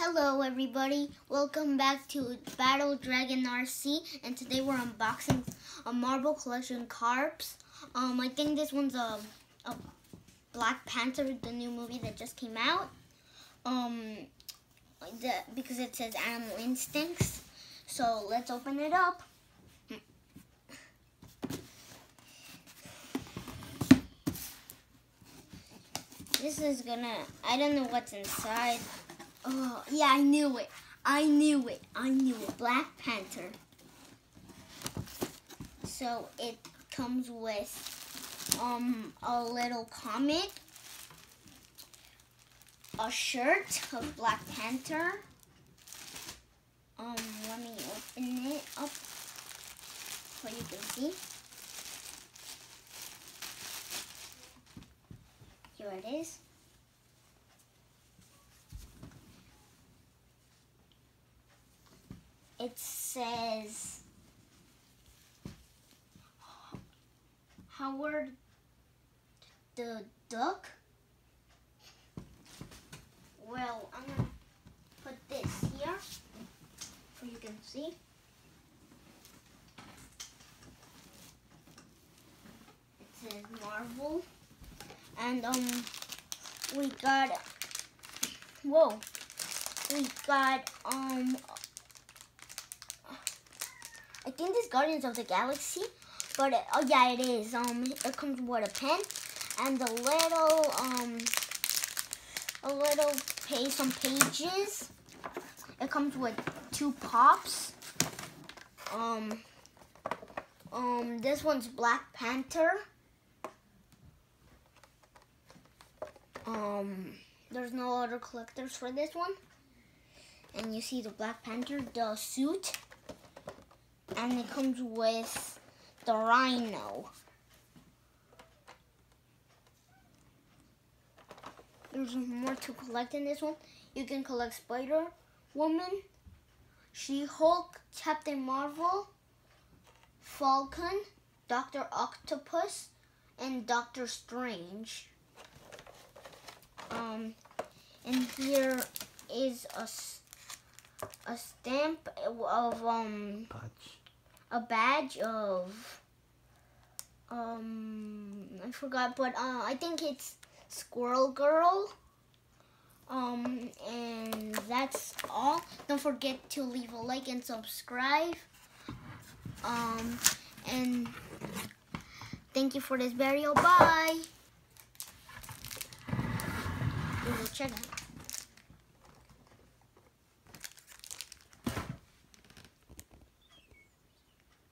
Hello everybody, welcome back to Battle Dragon RC, and today we're unboxing a Marvel Collection Carps. I think this one's a Black Panther, the new movie that just came out. Because it says Animal Instincts. So let's open it up. This is I don't know what's inside. Oh, yeah, I knew it. Black Panther. So it comes with a little comic, a shirt of Black Panther. Let me open it up so you can see. Here it is. It says Howard the Duck. Well, I'm going to put this here so you can see. It says Marvel. And we got I think this Guardians of the Galaxy, but oh yeah, it is. It comes with a pen and some pages. It comes with 2 pops. This one's Black Panther. There's no other collectors for this one. And you see the Black Panther, the suit. And it comes with the Rhino. There's more to collect in this one. You can collect Spider-Woman, She-Hulk, Captain Marvel, Falcon, Dr. Octopus, and Doctor Strange. And here is a stamp of a badge of I forgot, but I think it's Squirrel Girl. And that's all. Don't forget to leave a like and subscribe. And thank you for this video. Bye. We will check it.